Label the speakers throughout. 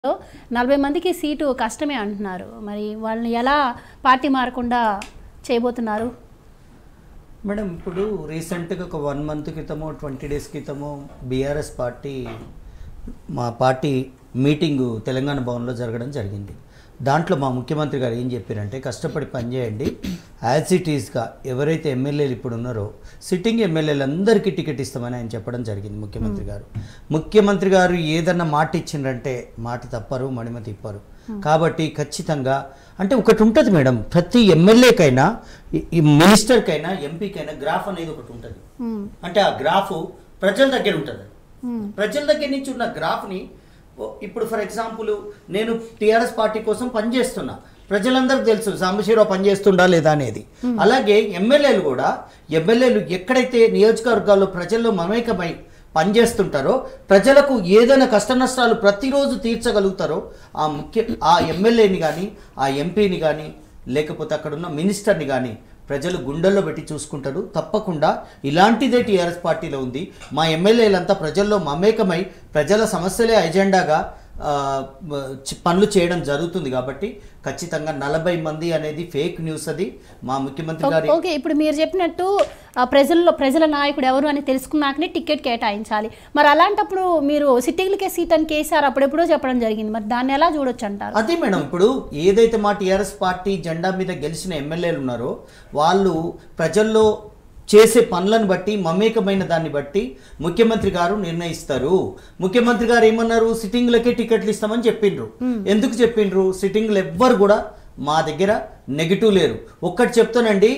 Speaker 1: 40 మందికి సీటు కష్టమే అంటున్నారు. మరి వాళ్ళని ఎలా పార్టీ మారకుండా చేయబోతున్నారు?
Speaker 2: మేడం ఇప్పుడు రీసెంట్గా ఒక 1 మంత్ క్రితమో 20 డేస్ క్రితమో బీఆర్ఎస్ పార్టీ మా పార్టీ మీటింగు తెలంగాణ భవన్లో జరగడం జరిగింది. దాంట్లో మా ముఖ్యమంత్రి గారు ఏం చెప్పారంటే కష్టపడి పనిచేయండి, యాజ్ ఇట్ ఈస్గా ఎవరైతే ఎమ్మెల్యేలు ఇప్పుడు ఉన్నారో సిట్టింగ్ ఎమ్మెల్యేలందరికీ టికెట్ ఇస్తామని ఆయన చెప్పడం జరిగింది. ముఖ్యమంత్రి గారు ఏదన్నా మాట ఇచ్చిండ్రంటే మాట తప్పరు, మడిమ తిప్పరు. కాబట్టి ఖచ్చితంగా అంటే ఒకటి ఉంటుంది మేడం, ప్రతి ఎమ్మెల్యేకైనా ఈ మినిస్టర్కైనా ఎంపీకైనా గ్రాఫ్ అనేది ఒకటి ఉంటుంది. అంటే ఆ గ్రాఫ్ ప్రజల దగ్గర ఉంటుంది. ప్రజల దగ్గర నుంచి ఉన్న గ్రాఫ్ని ఇప్పుడు ఫర్ ఎగ్జాంపుల్ నేను టీఆర్ఎస్ పార్టీ కోసం పనిచేస్తున్నా, ప్రజలందరికీ తెలుసు సాంబశివరావు పనిచేస్తుండా లేదా అనేది. అలాగే ఎమ్మెల్యేలు ఎక్కడైతే నియోజకవర్గాల్లో ప్రజల్లో మమేకమై పనిచేస్తుంటారో, ప్రజలకు ఏదైనా కష్ట నష్టాలు ప్రతిరోజు తీర్చగలుగుతారో ఆ ఎమ్మెల్యేని కానీ ఆ ఎంపీని కానీ లేకపోతే అక్కడున్న మినిస్టర్ని కానీ ప్రజలు గుండెల్లో పెట్టి చూసుకుంటారు. తప్పకుండా ఇలాంటిదే టీఆర్ఎస్ పార్టీలో ఉంది. మా ఎమ్మెల్యేలంతా ప్రజల్లో మమేకమై ప్రజల సమస్యలే ఎజెండాగా పనులు చేయడం జరుగుతుంది. కాబట్టి ఖచ్చితంగా 40 మంది అనేది ఫేక్ న్యూస్. అది మా ముఖ్యమంత్రి గారు
Speaker 1: ఓకే. ఇప్పుడు మీరు చెప్పినట్టు ప్రజల నాయకుడు ఎవరు అని తెలుసుకున్నాకనే టికెట్ కేటాయించాలి. మరి అలాంటప్పుడు మీరు సిట్టింగ్లకే సీట్ అని కేసీఆర్ అప్పుడెప్పుడో చెప్పడం జరిగింది. మరి దాన్ని ఎలా చూడొచ్చు అంటారు?
Speaker 2: అదే మేడం, ఇప్పుడు ఏదైతే మా టీఆర్ఎస్ పార్టీ జెండా మీద గెలిచిన ఎమ్మెల్యేలు ఉన్నారో వాళ్ళు ప్రజల్లో చేసే పనులను బట్టి మమేకమైన దాన్ని బట్టి ముఖ్యమంత్రి గారు నిర్ణయిస్తారు. ముఖ్యమంత్రి గారు ఏమన్నారు, సిట్టింగ్లకే టికెట్లు ఇస్తామని చెప్పిండ్రు. ఎందుకు చెప్పిండ్రు? సిట్టింగ్లు ఎవ్వరు కూడా మా దగ్గర నెగిటివ్ లేరు. ఒక్కటి చెప్తానండి,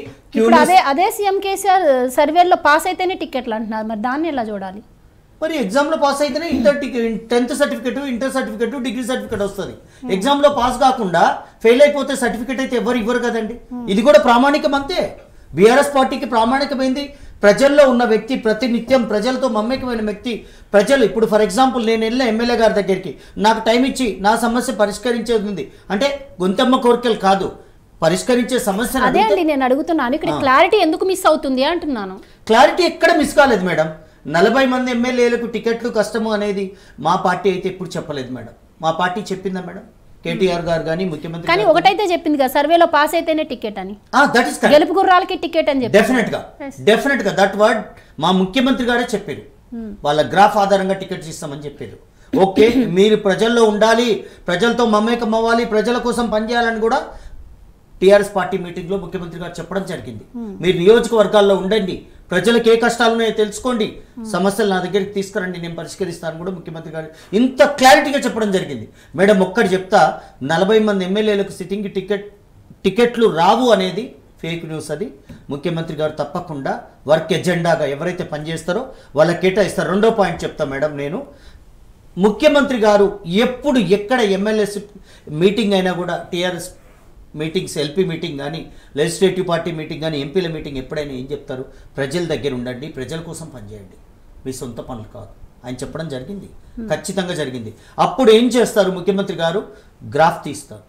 Speaker 1: అదే సీఎం కేసీఆర్ సర్వేలో పాస్ అయితేనే టికెట్లు అంటున్నారు. మరి దాన్ని ఎలా చూడాలి?
Speaker 2: మరి ఎగ్జామ్లో పాస్ అయితేనే 10th certificate, inter certificate, degree certificate వస్తుంది. ఎగ్జామ్లో పాస్ కాకుండా ఫెయిల్ అయిపోతే సర్టిఫికెట్ అయితే ఎవరు ఇవ్వరు కదండి. ఇది కూడా ప్రామాణికం అంతే. బీఆర్ఎస్ పార్టీకి ప్రామాణికమైంది ప్రజల్లో ఉన్న వ్యక్తి, ప్రతినిత్యం ప్రజలతో మమ్మకమైన వ్యక్తి. ప్రజలు ఇప్పుడు ఫర్ ఎగ్జాంపుల్ నేను వెళ్ళిన ఎమ్మెల్యే గారి దగ్గరికి నాకు టైం ఇచ్చి నా సమస్య పరిష్కరించేది ఉంది అంటే గొంతమ్మ కోరికలు కాదు, పరిష్కరించే సమస్య.
Speaker 1: అదే అండి నేను అడుగుతున్నాను, ఇక్కడ క్లారిటీ ఎందుకు మిస్ అవుతుంది అంటున్నాను.
Speaker 2: క్లారిటీ ఎక్కడ మిస్ కాలేదు మేడం. 40 మంది ఎమ్మెల్యేలకు టికెట్లు కష్టము అనేది మా పార్టీ అయితే ఎప్పుడు చెప్పలేదు మేడం. మా పార్టీ చెప్పిందా మేడం? కేటీఆర్ గారు కానీ ముఖ్యమంత్రి
Speaker 1: కానీ ఒకటైతే చెప్పింది కదా, సర్వేలో పాస్ అయితేనే టికెట్ అని.
Speaker 2: దట్ ఇస్
Speaker 1: గెలుపు గుర్రాలకి టికెట్ అని చెప్పి
Speaker 2: డెఫినెట్ గా దట్ వర్డ్ మా ముఖ్యమంత్రి గారే చెప్పారు. వాళ్ళ గ్రాఫ్ ఆధారంగా టికెట్స్ ఇస్తామని చెప్పారు. ఓకే, మీరు ప్రజల్లో ఉండాలి, ప్రజలతో మమేకం అవ్వాలి, ప్రజల కోసం పనిచేయాలని కూడా టీఆర్ఎస్ పార్టీ మీటింగ్ లో ముఖ్యమంత్రి గారు చెప్పడం జరిగింది. మీరు నియోజకవర్గాల్లో ఉండండి, ప్రజలకు ఏ కష్టాలు ఉన్నాయో తెలుసుకోండి, సమస్యలు నా దగ్గరికి తీసుకురండి, నేను పరిష్కరిస్తాను కూడా ముఖ్యమంత్రి గారు ఇంత క్లారిటీగా చెప్పడం జరిగింది. మేడం ఒక్కటి చెప్తా, 40 మంది ఎమ్మెల్యేలకు సిట్టింగ్ టికెట్లు రావు అనేది ఫేక్ న్యూస్. అది ముఖ్యమంత్రి గారు తప్పకుండా వర్క్ ఎజెండాగా ఎవరైతే పనిచేస్తారో వాళ్ళకి కేటాయిస్తారు. రెండో పాయింట్ చెప్తా మేడం, నేను ముఖ్యమంత్రి గారు ఎప్పుడు ఎక్కడ ఎమ్మెల్యే మీటింగ్ అయినా కూడా టీఆర్ఎస్ మీటింగ్స్, ఎల్పీ మీటింగ్ కానీ లెజిస్లేటివ్ పార్టీ మీటింగ్ కానీ ఎంపీల మీటింగ్ ఎప్పుడైనా ఏం చెప్తారు, ప్రజల దగ్గర ఉండండి, ప్రజల కోసం పనిచేయండి, మీ సొంత పనులు కాదు ఆయన చెప్పడం జరిగింది. ఖచ్చితంగా జరిగింది. అప్పుడు ఏం చేస్తారు ముఖ్యమంత్రి గారు, గ్రాఫ్ తీస్తారు,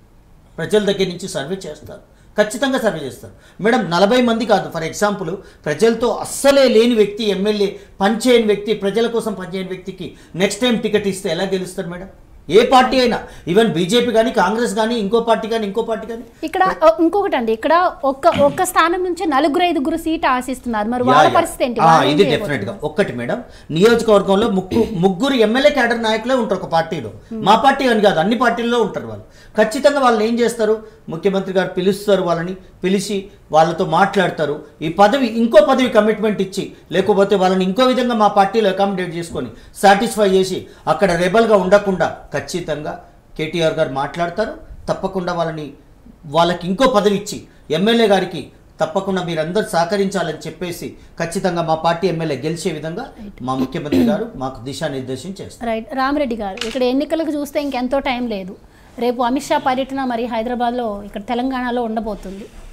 Speaker 2: ప్రజల దగ్గర నుంచి సర్వే చేస్తారు, ఖచ్చితంగా సర్వే చేస్తారు మేడం. 40 మంది కాదు, ఫర్ ఎగ్జాంపుల్ ప్రజలతో అస్సలే లేని వ్యక్తి, ఎమ్మెల్యే పనిచేయని వ్యక్తి, ప్రజల కోసం పనిచేయని వ్యక్తికి నెక్స్ట్ టైం టికెట్ ఇస్తే ఎలా గెలుస్తారు మేడం? ఏ పార్టీ అయినా, ఈవెన్ బీజేపీ కానీ, కాంగ్రెస్ కానీ, ఇంకో పార్టీ కానీ.
Speaker 1: ఇక్కడ ఇంకొకటి అండి, ఇక్కడ ఒక్క స్థానం నుంచి 4-5 సీట్ ఆశిస్తున్నారు. మరి వాళ్ళ పరిస్థితి ఏంటి?
Speaker 2: ఇది డెఫినెట్ గా ఒక్కటి మేడం, నియోజకవర్గంలో ముగ్గురు ఎమ్మెల్యే క్యాడర్ నాయకులే ఉంటారు ఒక పార్టీలో. మా పార్టీ అని కాదు, అన్ని పార్టీల్లో ఉంటారు వాళ్ళు. ఖచ్చితంగా వాళ్ళని ఏం చేస్తారు, ముఖ్యమంత్రి గారు పిలుస్తారు, వాళ్ళని పిలిచి వాళ్ళతో మాట్లాడతారు. ఈ పదవి ఇంకో పదవి కమిట్మెంట్ ఇచ్చి, లేకపోతే వాళ్ళని ఇంకో విధంగా మా పార్టీలో అకామిడేట్ చేసుకొని సాటిస్ఫై చేసి అక్కడ రెబల్గా ఉండకుండా ఖచ్చితంగా కేటీఆర్ గారు మాట్లాడతారు. తప్పకుండా వాళ్ళకి ఇంకో పదవి ఇచ్చి ఎమ్మెల్యే గారికి తప్పకుండా మీరందరూ సహకరించాలని చెప్పేసి ఖచ్చితంగా మా పార్టీ ఎమ్మెల్యే గెలిచే విధంగా మా ముఖ్యమంత్రి గారు మాకు దిశానిర్దేశం చేస్తారు.
Speaker 1: రైట్. రామిరెడ్డి గారు, ఇక్కడ ఎన్నికలకు చూస్తే ఇంకెంతో టైం లేదు. రేపు అమిత్ షా పర్యటన మరి హైదరాబాద్లో, ఇక్కడ తెలంగాణలో ఉండబోతుంది.